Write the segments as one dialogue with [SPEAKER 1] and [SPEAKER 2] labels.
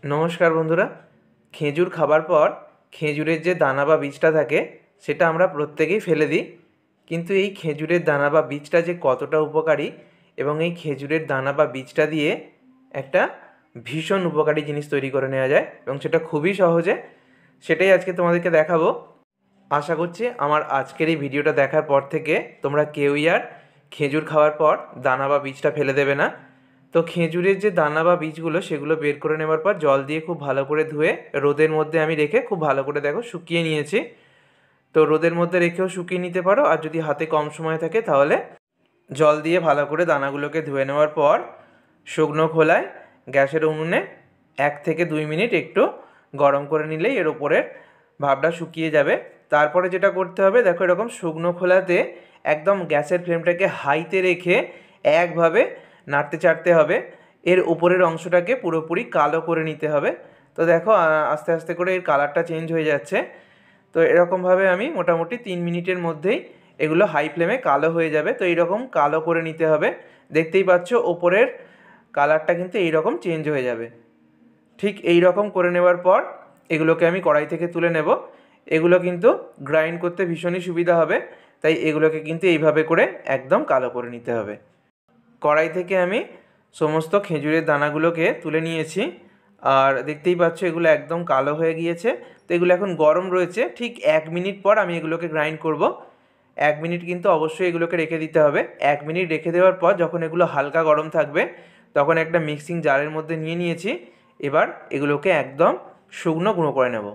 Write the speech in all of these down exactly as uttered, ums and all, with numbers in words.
[SPEAKER 1] নমস্কার বন্ধুরা। খেজুর খাবার পর খেজুরের যে দানা বা বীজটা থাকে সেটা আমরা প্রত্যেকেই ফেলে দিই, কিন্তু এই খেজুরের দানা বা বীজটা যে কতটা উপকারী এবং এই খেজুরের দানা বা বীজটা দিয়ে একটা ভীষণ উপকারী জিনিস তৈরি করে নেওয়া যায় এবং সেটা খুবই সহজে, সেটাই আজকে তোমাদেরকে দেখাবো। আশা করছি আমার আজকের এই ভিডিওটা দেখার পর থেকে তোমরা কেউই আর খেজুর খাওয়ার পর দানা বা বীজটা ফেলে দেবে না। তো খেজুরের যে দানা বা বীজগুলো সেগুলো বের করে নেওয়ার পর জল দিয়ে খুব ভালো করে ধুয়ে রোদের মধ্যে আমি রেখে খুব ভালো করে দেখো শুকিয়ে নিয়েছি। তো রোদের মধ্যে রেখেও শুকিয়ে নিতে পারো, আর যদি হাতে কম সময় থাকে তাহলে জল দিয়ে ভালো করে দানাগুলোকে ধুয়ে নেওয়ার পর শুকনো খোলায় গ্যাসের উনুনে এক থেকে দুই মিনিট একটু গরম করে নিলেই এর ওপরের ভাবটা শুকিয়ে যাবে। তারপরে যেটা করতে হবে, দেখো এরকম শুকনো খোলাতে একদম গ্যাসের ফ্লেমটাকে হাইতে রেখে একভাবে নাড়তে চাড়তে হবে, এর উপরের অংশটাকে পুরোপুরি কালো করে নিতে হবে। তো দেখো আস্তে আস্তে করে এর কালারটা চেঞ্জ হয়ে যাচ্ছে। তো এরকমভাবে আমি মোটামুটি তিন মিনিটের মধ্যেই এগুলো হাই ফ্লেমে কালো হয়ে যাবে। তো এইরকম কালো করে নিতে হবে, দেখতেই পাচ্ছ ওপরের কালারটা কিন্তু এইরকম চেঞ্জ হয়ে যাবে। ঠিক এই রকম করে নেওয়ার পর এগুলোকে আমি কড়াই থেকে তুলে নেব। এগুলো কিন্তু গ্রাইন্ড করতে ভীষণই সুবিধা হবে, তাই এগুলোকে কিন্তু এইভাবে করে একদম কালো করে নিতে হবে। কড়াই থেকে আমি সমস্ত খেজুরের দানাগুলোকে তুলে নিয়েছি, আর দেখতেই পাচ্ছ এগুলো একদম কালো হয়ে গিয়েছে। তো এগুলো এখন গরম রয়েছে, ঠিক এক মিনিট পর আমি এগুলোকে গ্রাইন্ড করব। এক মিনিট কিন্তু অবশ্যই এগুলোকে রেখে দিতে হবে। এক মিনিট রেখে দেওয়ার পর যখন এগুলো হালকা গরম থাকবে তখন একটা মিক্সিং জারের মধ্যে নিয়ে নিয়েছি। এবার এগুলোকে একদম শুকনো গুঁড়ো করে নেব।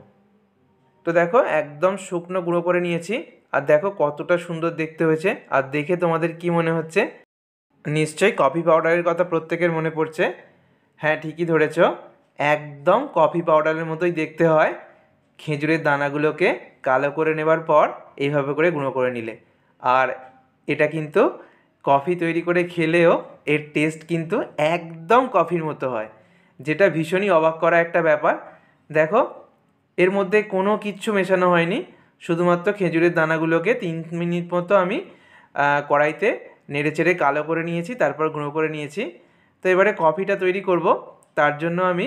[SPEAKER 1] তো দেখো একদম শুকনো গুঁড়ো করে নিয়েছি, আর দেখো কতটা সুন্দর দেখতে হয়েছে। আর দেখে তোমাদের কি মনে হচ্ছে? নিশ্চয়ই কফি পাউডারের কথা প্রত্যেকের মনে পড়ছে। হ্যাঁ, ঠিকই ধরেছ, একদম কফি পাউডারের মতোই দেখতে হয় খেজুরের দানাগুলোকে কালো করে নেবার পর এইভাবে করে গুঁড়ো করে নিলে। আর এটা কিন্তু কফি তৈরি করে খেলেও এর টেস্ট কিন্তু একদম কফির মতো হয়, যেটা ভীষণই অবাক করা একটা ব্যাপার। দেখো এর মধ্যে কোনো কিচ্ছু মেশানো হয়নি, শুধুমাত্র খেজুরের দানাগুলোকে তিন মিনিট মতো আমি কড়াইতে নেড়ে চেড়ে কালো করে নিয়েছি, তারপর গুঁড়ো করে নিয়েছি। তো এবারে কফিটা তৈরি করব, তার জন্য আমি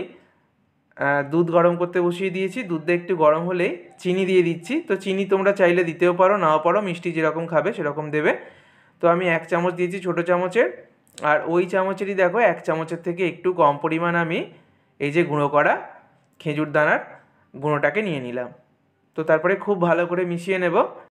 [SPEAKER 1] দুধ গরম করতে বসিয়ে দিয়েছি। দুধটা একটু গরম হলেই চিনি দিয়ে দিচ্ছি। তো চিনি তোমরা চাইলে দিতেও পারো, নাও পারো, মিষ্টি যেরকম খাবে সেরকম দেবে। তো আমি এক চামচ দিয়েছি ছোটো চামচের, আর ওই চামচেরই দেখো এক চামচের থেকে একটু কম পরিমাণ আমি এই যে গুঁড়ো করা খেজুর দানার গুঁড়োটাকে নিয়ে নিলাম। তো তারপরে খুব ভালো করে মিশিয়ে নেব।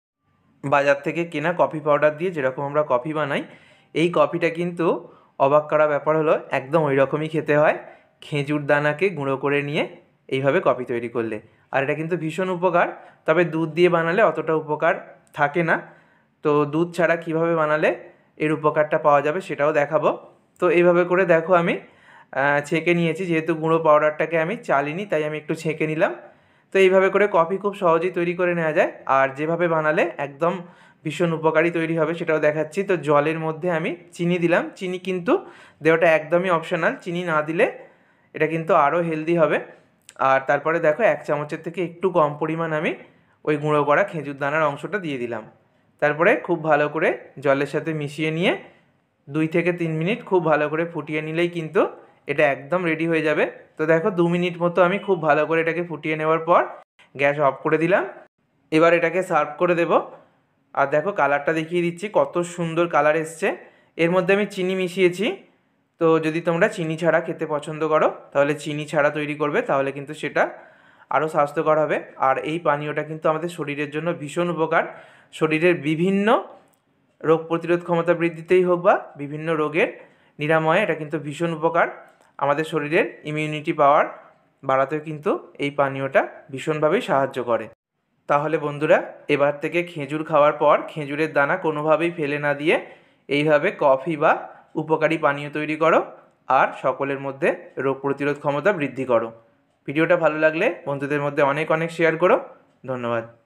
[SPEAKER 1] বাজার থেকে কেনা কফি পাউডার দিয়ে যেরকম আমরা কফি বানাই, এই কফিটা কিন্তু অবাক করা ব্যাপার হলো একদম ওই রকমই খেতে হয় খেজুর দানাকে গুঁড়ো করে নিয়ে এইভাবে কফি তৈরি করলে। আর এটা কিন্তু ভীষণ উপকার, তবে দুধ দিয়ে বানালে অতটা উপকার থাকে না। তো দুধ ছাড়া কিভাবে বানালে এর উপকারটা পাওয়া যাবে সেটাও দেখাবো। তো এইভাবে করে দেখো আমি ছেঁকে নিয়েছি, যেহেতু গুঁড়ো পাউডারটাকে আমি চালিনি তাই আমি একটু ছেঁকে নিলাম। তো এইভাবে করে কফি খুব সহজেই তৈরি করে নেওয়া যায়, আর যেভাবে বানালে একদম ভীষণ উপকারী তৈরি হবে সেটাও দেখাচ্ছি। তো জলের মধ্যে আমি চিনি দিলাম। চিনি কিন্তু দেওয়াটা একদমই অপশনাল, চিনি না দিলে এটা কিন্তু আরও হেলদি হবে। আর তারপরে দেখো এক চামচের থেকে একটু কম পরিমাণ আমি ওই গুঁড়ো করা খেজুর দানার অংশটা দিয়ে দিলাম। তারপরে খুব ভালো করে জলের সাথে মিশিয়ে নিয়ে দুই থেকে তিন মিনিট খুব ভালো করে ফুটিয়ে নিলেই কিন্তু এটা একদম রেডি হয়ে যাবে। তো দেখো দু মিনিট মতো আমি খুব ভালো করে এটাকে ফুটিয়ে নেওয়ার পর গ্যাস অফ করে দিলাম। এবার এটাকে সার্ভ করে দেব। আর দেখো কালারটা দেখিয়ে দিচ্ছি, কত সুন্দর কালার এসছে। এর মধ্যে আমি চিনি মিশিয়েছি। তো যদি তোমরা চিনি ছাড়া খেতে পছন্দ করো তাহলে চিনি ছাড়া তৈরি করবে, তাহলে কিন্তু সেটা আরও স্বাস্থ্যকর হবে। আর এই পানীয়টা কিন্তু আমাদের শরীরের জন্য ভীষণ উপকার। শরীরের বিভিন্ন রোগ প্রতিরোধ ক্ষমতা বৃদ্ধিতেই হোক বা বিভিন্ন রোগের নিরাময়ে এটা কিন্তু ভীষণ উপকার। আমাদের শরীরের ইমিউনিটি পাওয়ার বাড়াতেও কিন্তু এই পানীয়টা ভীষণভাবেই সাহায্য করে। তাহলে বন্ধুরা, এবার থেকে খেজুর খাওয়ার পর খেজুরের দানা কোনোভাবেই ফেলে না দিয়ে এইভাবে কফি বা উপকারী পানীয় তৈরি করো, আর সকলের মধ্যে রোগ প্রতিরোধ ক্ষমতা বৃদ্ধি করো। ভিডিওটা ভালো লাগলে বন্ধুদের মধ্যে অনেক অনেক শেয়ার করো। ধন্যবাদ।